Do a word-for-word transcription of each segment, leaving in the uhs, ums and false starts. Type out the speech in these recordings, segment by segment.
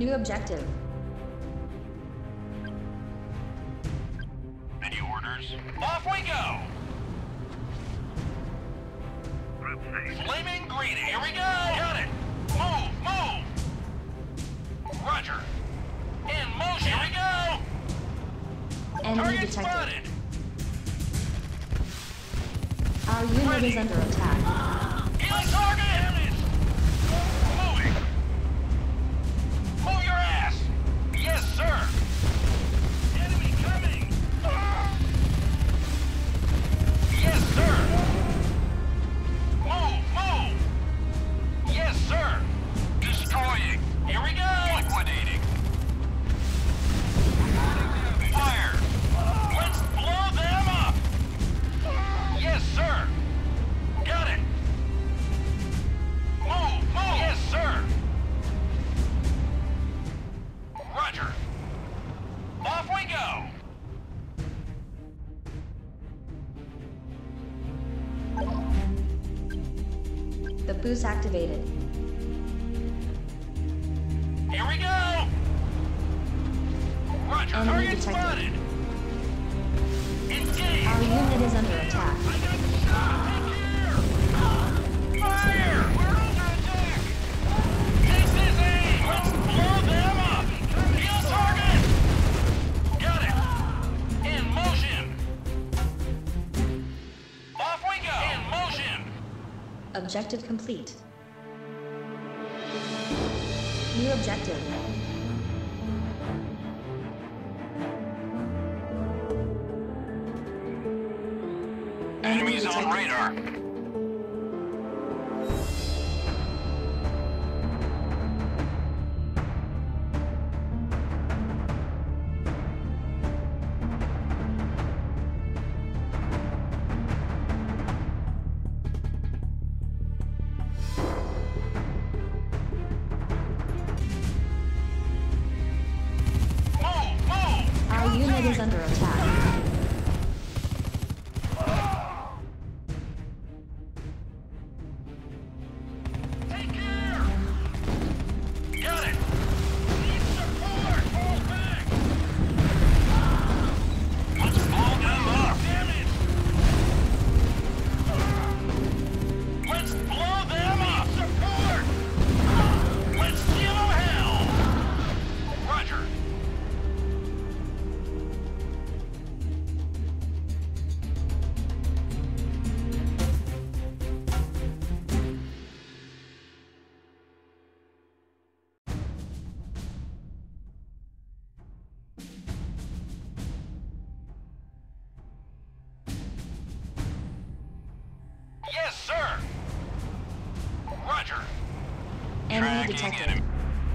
New objective. Any orders? Off we go! Flaming green, here we go! Got it! Move, move! Roger. In motion, here we go! Enemy Target detected. spotted! Our unit Ready. is under attack. Healing target! Moving! Move your ass! Yes, sir! Enemy coming! Yes, sir! Move, move! Yes, sir! Destroying! Here we go! Liquidating! Fire! Let's blow them up! Yes, sir! Got it! Move, move! Yes, sir! Roger! Off we go! The boost activated. Here we go! Roger, Enemy target detected. spotted! Engage! Our unit is under attack. I got shot! Take care! Fire! We're under attack! Take this aim! Let's blow them up! Kill target! Got it! In motion! Off we go! In motion! Objective complete. New objective. Enemies on radar. Move, move! Our unit is under attack. Take care! Got it! Need support! Fall back! Let's blow them up! Damage! Let's blow them up! Support! Let's give them hell! Roger! Yes, sir! Roger! Enemy Tracking detected. enemy.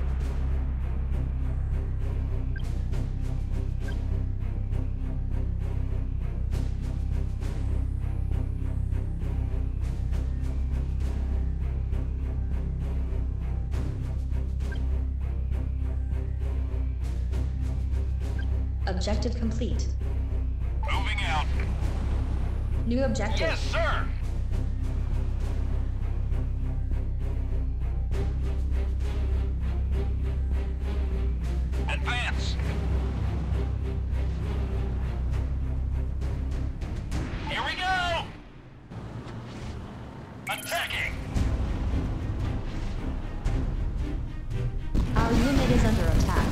Objective complete. Moving out. New objective. Yes, sir! Advance! Here we go! Attacking! Our unit is under attack.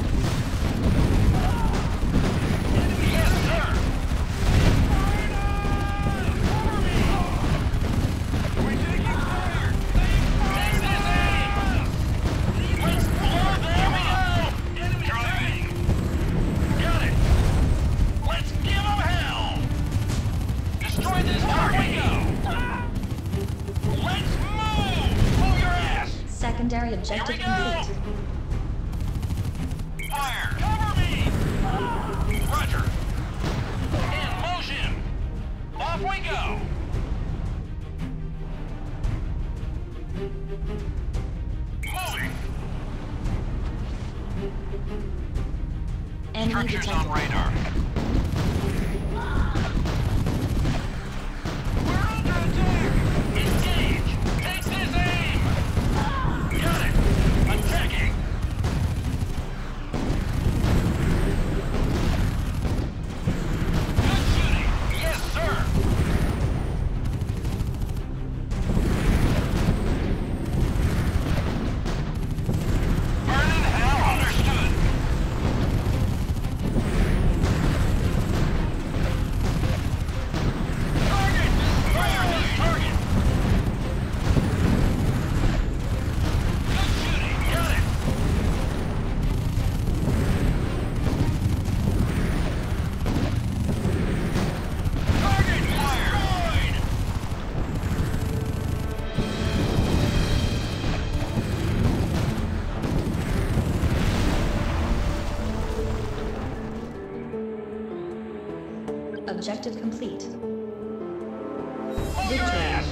Yes, sir! Are we taking fire? Take this aim! Let's blow them up! Enemy driving! Got it! Let's give them hell! Destroy this target! Let's move! Move your ass! Secondary objective Here we go. complete. Fire! Cover me! Roger! In motion! Off we go! Moving! Enemy Structures detected. on radar. We're under attack! Engage! Take this aim! Got it! Attacking! Objective complete. Hold your Victory. ass!